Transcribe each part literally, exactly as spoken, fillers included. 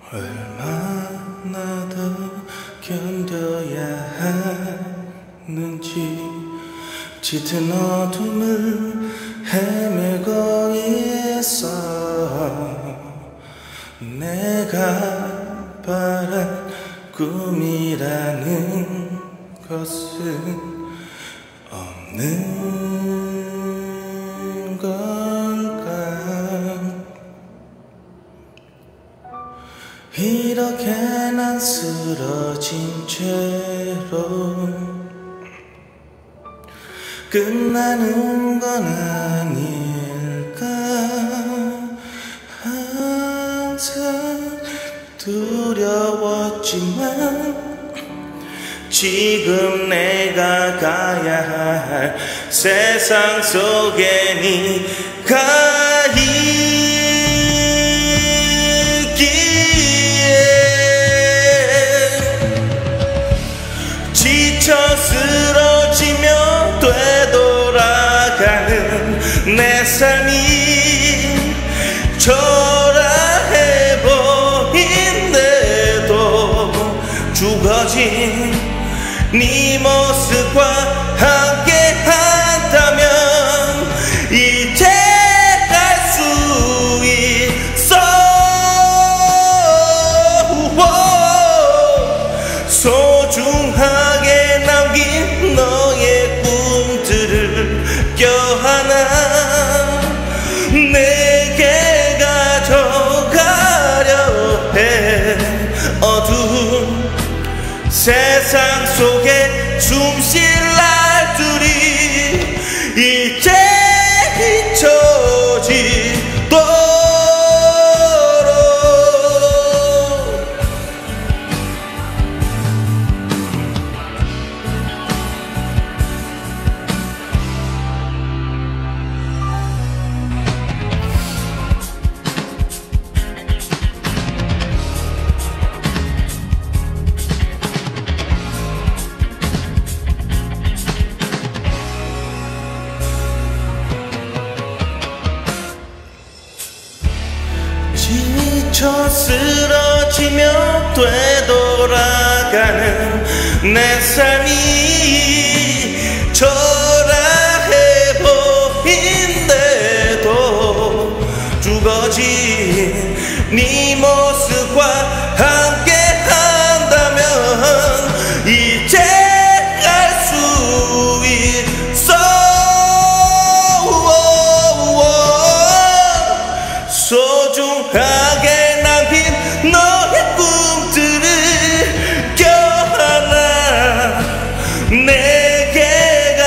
얼마나 더 견뎌야 하는지 짙은 어둠을 헤매고 있어. 내가 바란 꿈이라는 것은 없는 걸까. 이렇게 난 쓰러진 채로 끝나는 건 아닐까. 항상 두려웠지만 지금 내가 가야 할 세상 속에 네가 지쳐 쓰러지며 되돌아가는 내 삶이 초라해 보인대도 죽어진 네 모습과 함께 한다면 이제 갈 수 있어. 소중하게 남긴 너의 꿈들을 껴안아 내게 가져가려 해. 어두운 세상 속에 숨쉴 날들이 이제 잊혀지도록. 지쳐 쓰러지며 되돌아가는 내 삶이 초라해 보인대도 죽어진 네 모습과 함께 한다면 이제 갈 수 있어. 소중하게 남긴 너의 꿈들을 껴안아 내게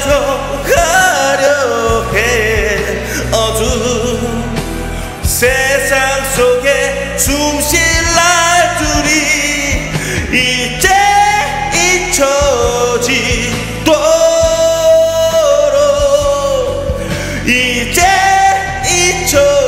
가져가려 해. 어두운 세상 속에 숨쉴 날들이 이제 잊혀지도록. 이제 잊혀